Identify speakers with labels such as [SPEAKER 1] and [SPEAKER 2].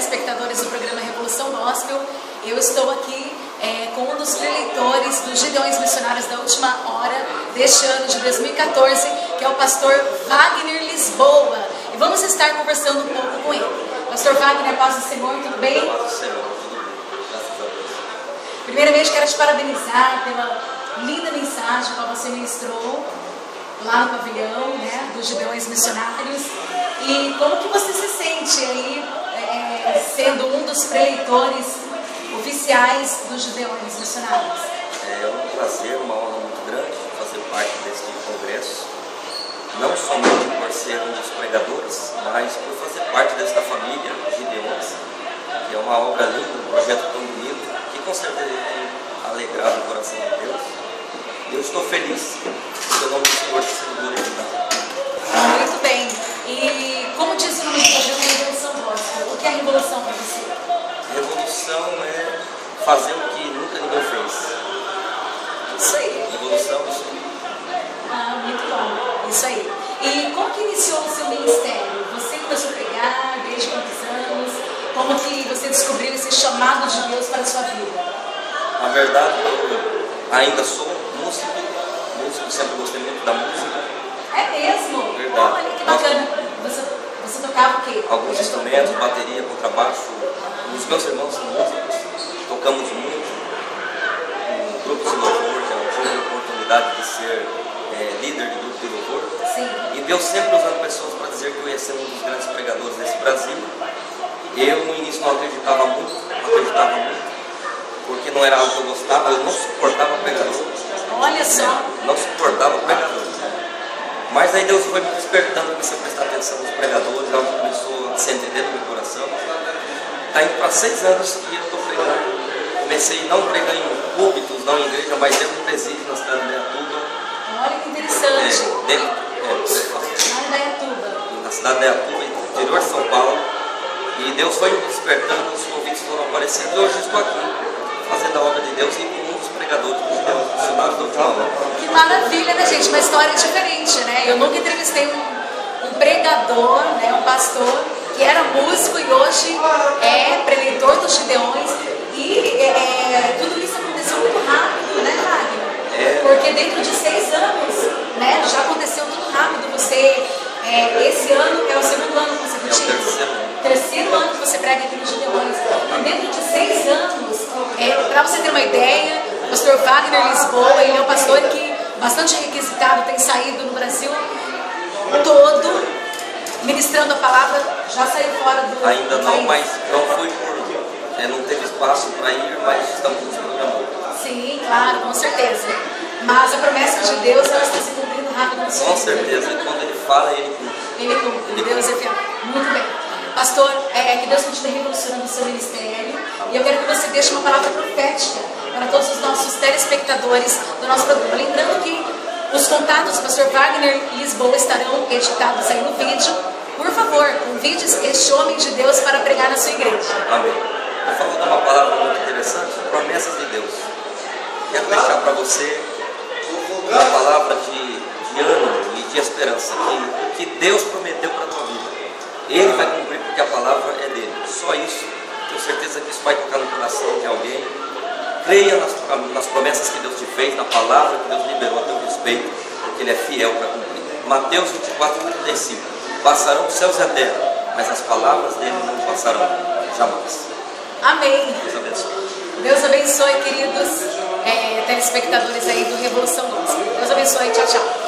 [SPEAKER 1] telespectadores do programa Revolução Gospel. Eu estou aqui com um dos preleitores dos Gideões Missionários da Última Hora deste ano de 2014, que é o pastor Wagner Lisboa. E vamos estar conversando um pouco com ele. Pastor Wagner, paz do Senhor, tudo bem?
[SPEAKER 2] Paz do Senhor, tudo bem. Graças a Deus.
[SPEAKER 1] Primeiramente, quero te parabenizar pela linda mensagem que você ministrou lá no pavilhão, né, dos Gideões Missionários. E como que você se sente aí, sendo um dos preleitores oficiais dos Gideões Missionários?
[SPEAKER 2] É um prazer, uma honra muito grande fazer parte deste congresso, não somente por ser um dos pregadores, mas por fazer parte desta família Gideões, que é uma obra linda, um projeto tão bonito, que com certeza tem alegrado o coração de Deus. Eu estou feliz que o nome do Senhor esteja sendo glorificado.
[SPEAKER 1] Muito bem. E como diz o nome do projeto Revolução Gospel, o que é revolução para você?
[SPEAKER 2] Revolução é fazer o que nunca ninguém fez.
[SPEAKER 1] Isso aí.
[SPEAKER 2] Revolução, isso aí.
[SPEAKER 1] Ah, muito bom. Isso aí. E como que iniciou o seu ministério? Você começou a pregar desde quantos anos? Como que você descobriu esse chamado de Deus para a sua vida?
[SPEAKER 2] Na verdade, eu ainda sou músico, sempre gostei muito da música.
[SPEAKER 1] É mesmo?
[SPEAKER 2] Verdade.
[SPEAKER 1] Olha que bacana. Você tocava o quê?
[SPEAKER 2] Alguns instrumentos, bateria, contrabaixo. Os meus irmãos são músicos, tocamos muito em grupos de louvor, já tive a oportunidade de ser líder de grupo de louvor.
[SPEAKER 1] Sim.
[SPEAKER 2] E Deus sempre usando pessoas para dizer que eu ia ser um dos grandes pregadores desse Brasil. Eu no início não acreditava muito, porque não era algo que eu gostava, eu não suportava pregador.
[SPEAKER 1] Olha só.
[SPEAKER 2] Não suportava pregador. Mas aí Deus foi me despertando, comecei a prestar atenção nos pregadores, algo começou a se entender no meu coração. Está indo para 6 anos que eu estou pregando. Comecei não pregando em púlpitos, não em igreja, mas dentro do presídio na cidade de Indaiatuba.
[SPEAKER 1] Olha que interessante.
[SPEAKER 2] Lá
[SPEAKER 1] em Indaiatuba.
[SPEAKER 2] Na cidade de Indaiatuba, interior de São Paulo. E Deus foi me despertando, os convites foram aparecendo e hoje estou aqui, fazendo a obra de Deus e com um dos pregadores dos Gideões Missionários da Última Hora.
[SPEAKER 1] Que maravilha, né, gente? Uma história diferente, né? Eu nunca entrevistei um pregador, né, um pastor, que era músico e hoje é preleitor dos Gideões. E tudo isso aconteceu muito rápido, né, Wagner? Porque dentro de 6 anos, né, já aconteceu tudo rápido. Você, esse ano é o 2º ano consecutivo.
[SPEAKER 2] É o
[SPEAKER 1] terceiro ano que você prega aqui nos Gideões. E dentro de 6 anos, para você ter uma ideia, o pastor Wagner Lisboa, ele é um pastor que bastante requisitado, tem saído no Brasil todo, ministrando a palavra, já saiu fora do
[SPEAKER 2] Ainda não,
[SPEAKER 1] país.
[SPEAKER 2] mas não foi por... não teve espaço para ir, mas estamos nos programando.
[SPEAKER 1] Sim, claro, com certeza. Mas a promessa de Deus, ela está se cumprindo rápido na sua vida.
[SPEAKER 2] Com certeza, quando Ele fala, Ele cumpre.
[SPEAKER 1] Ele cumpre, Deus é fiel. Muito bem. Pastor, que Deus continue revolucionando o seu ministério. E eu quero que você deixe uma palavra profética para todos os nossos telespectadores do nosso programa. Lembrando que os contatos do pastor Wagner Lisboa estarão editados aí no vídeo. Por favor, convide este homem de Deus para pregar na sua igreja.
[SPEAKER 2] Amém. Eu falo de uma palavra muito interessante, promessas de Deus. Quero deixar para você uma palavra de ânimo e de esperança, que Deus prometeu para a tua vida. Ele vai cumprir porque a palavra é dele. Só isso, tenho certeza que isso vai tocar no coração de alguém. Creia nas promessas que Deus te fez, na palavra que Deus liberou a teu respeito, porque Ele é fiel para cumprir. Mateus 24:35. Passarão os céus e a terra, mas as palavras dele não passarão jamais.
[SPEAKER 1] Amém.
[SPEAKER 2] Deus abençoe.
[SPEAKER 1] Deus abençoe, queridos telespectadores aí do Revolução Gospel. Deus abençoe. Tchau, tchau.